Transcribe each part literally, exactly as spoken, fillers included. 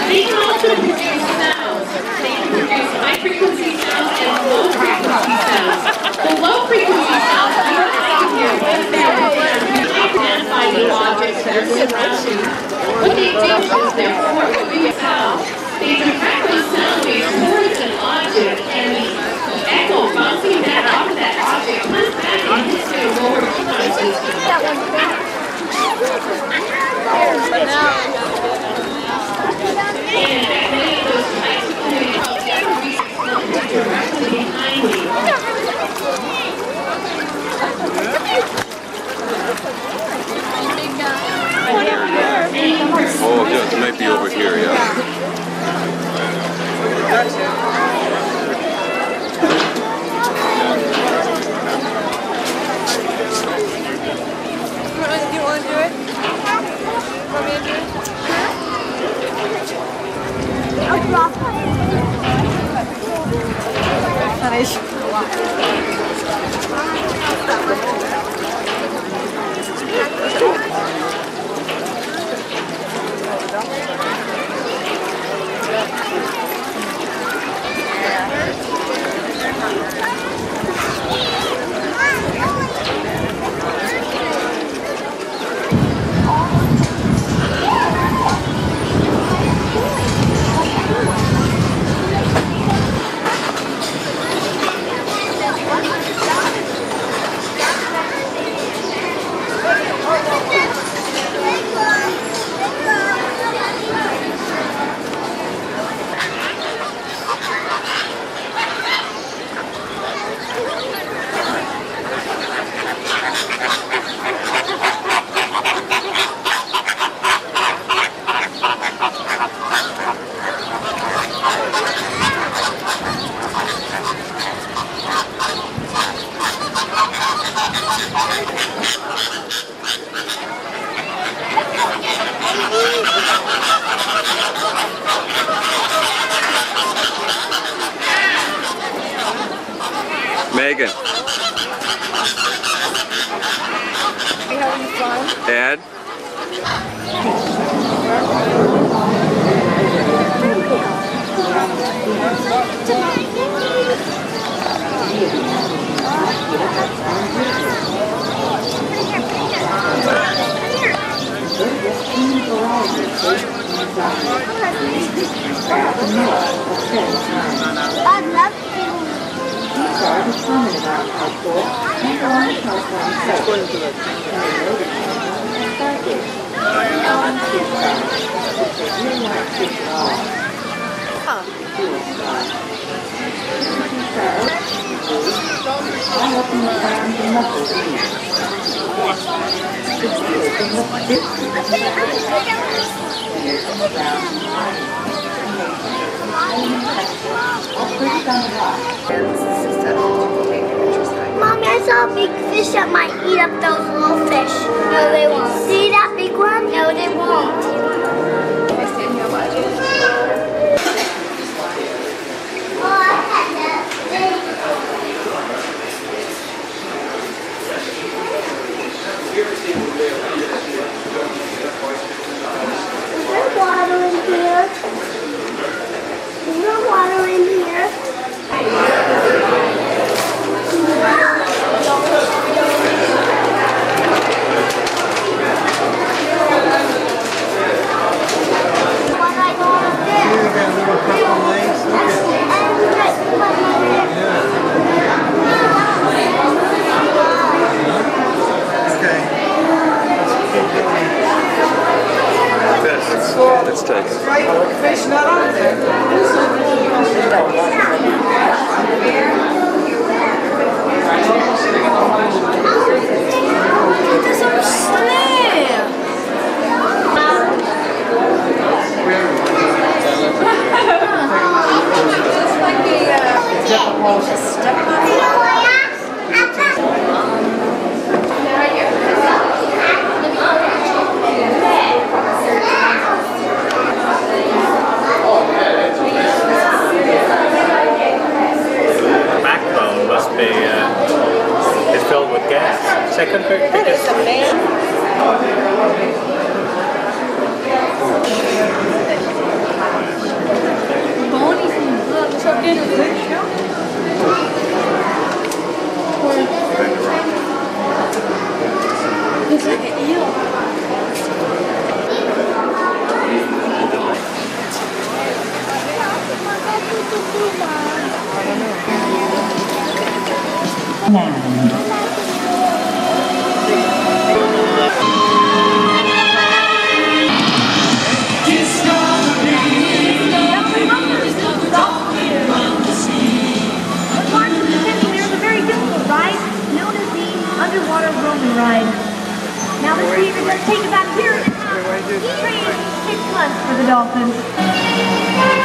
They can also produce sounds. They can produce high-frequency sounds and low-frequency sounds. The low-frequency sounds are right here. They identify the objects that are surrounding. What they do is they're forming sound. They direct those sound waves towards an object, and the echo bouncing back off of that object comes back and hits their lower frequencies. And many of those types of communications are directly behind you. Oh, yeah, it might be over here, yeah. Do you want to do it? Want me to do it? I'll drop Megan. Are you having fun? Ed. I love you. These are the permanent outdoor and on telephone sets. And the notice and package. On kids bags, which are really like kids dollars. I open the arms and knuckles to you. It's good to look different. Here's the brown and white. I'll put it on the rock. Mommy, I saw a big fish that might eat up those little fish. No, they won't. See that big one? No, they won't. Oh, I had that thing. Is there water in here? Is there water in here? Let's take it. Fish not on there. There's some slim. Just like the uh, step on it. Second pick That is a man. months for the Dolphins.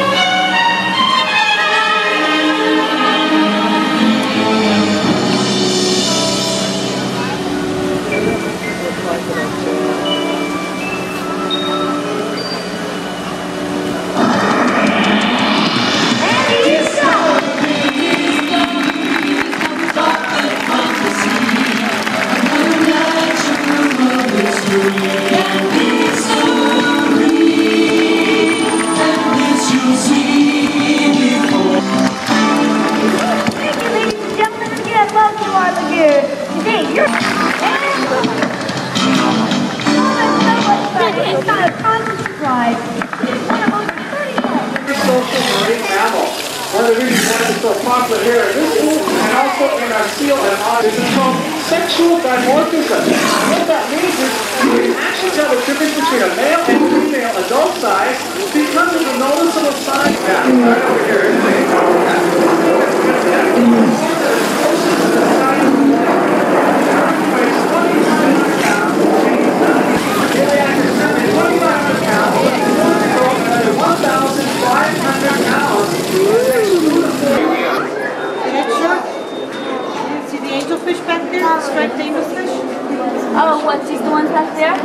One of the reasons why it's so popular here in this school and also in our seal and audit is called sexual dimorphism. What that means is you can actually tell the difference between a male and female adult size because of the noticeable size gap. Right over here, isn't it? Striped angelfish? Oh, what? These the ones back there?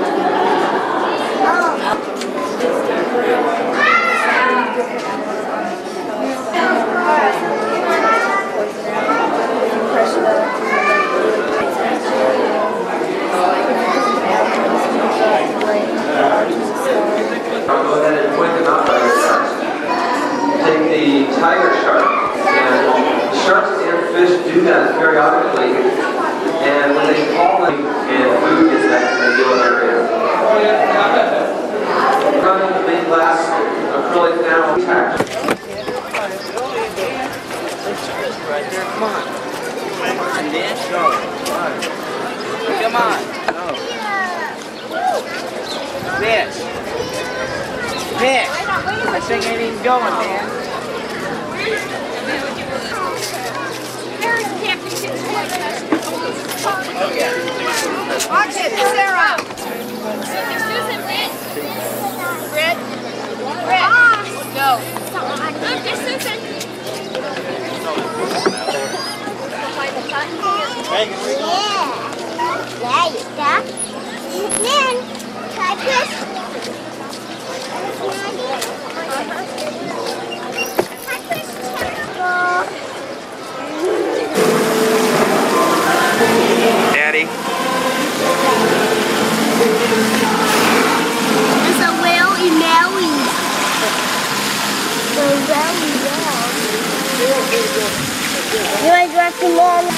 I'll go ahead and point them out by your sharks. Take the tiger shark, and sharks and fish do that periodically. And when they fall in and food is that ideal area. Running the big glass acrylic now attached. Right there, come on. Come on, Dan. Go. Come on. Come on. Go. Fish. Fish. I think I ain't even going, man. Watch it, Sarah. Susan, Britt. Britt. Britt. Go. Look, there's Susan. Yeah. There you go. Then, try this. Daddy. There's a whale in Maui. The whale in Maui. You want to drop some more?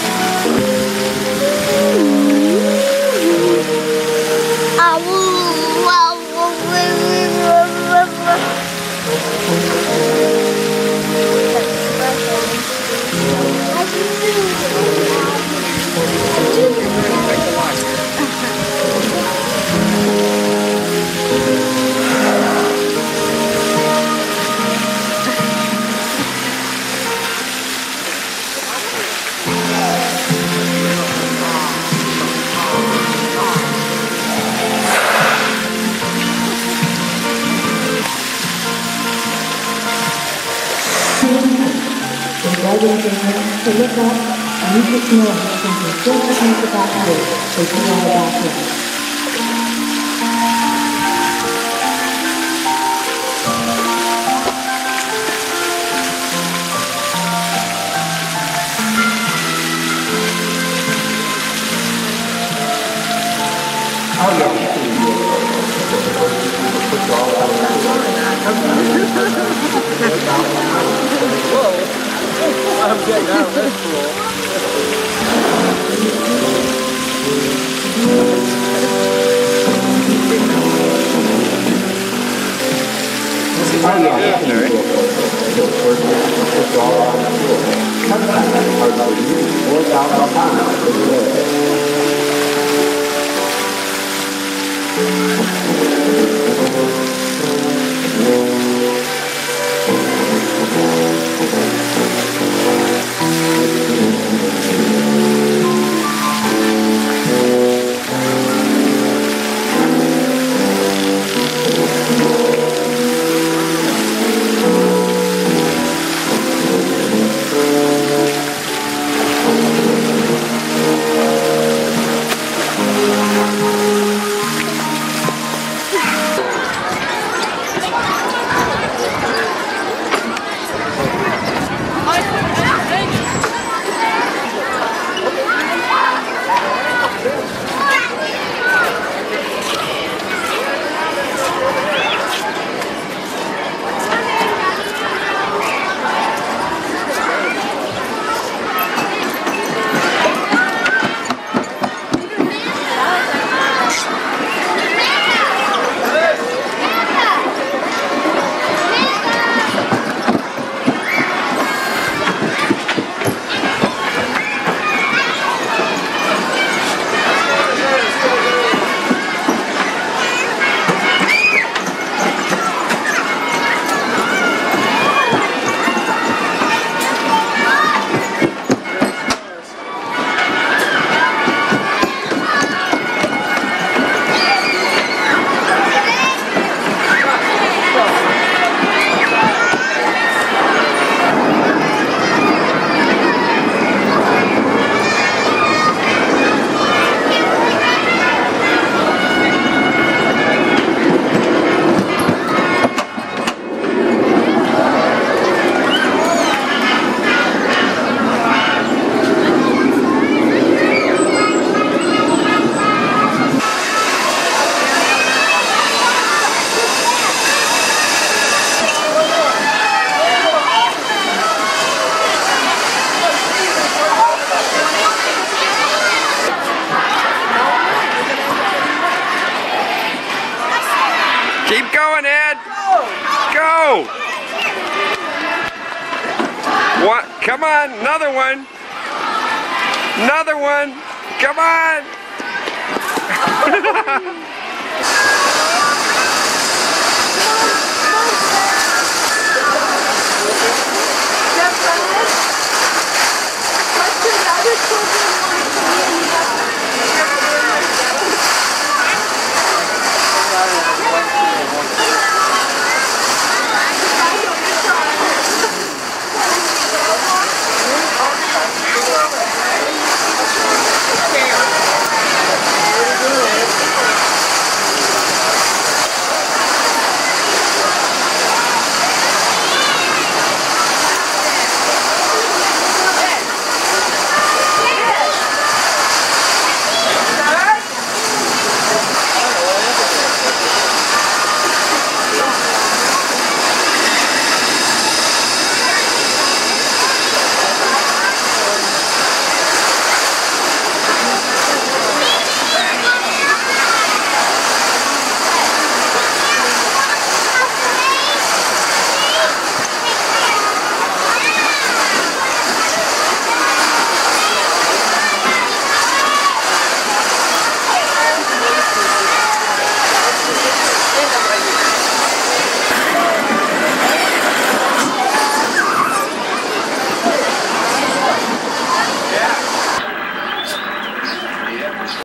To look up and you just know something so much about you, so you know about him. I'm getting out. That's cool. Thank you. going, Ed. Go. What? Come on, another one. Another one. Come on.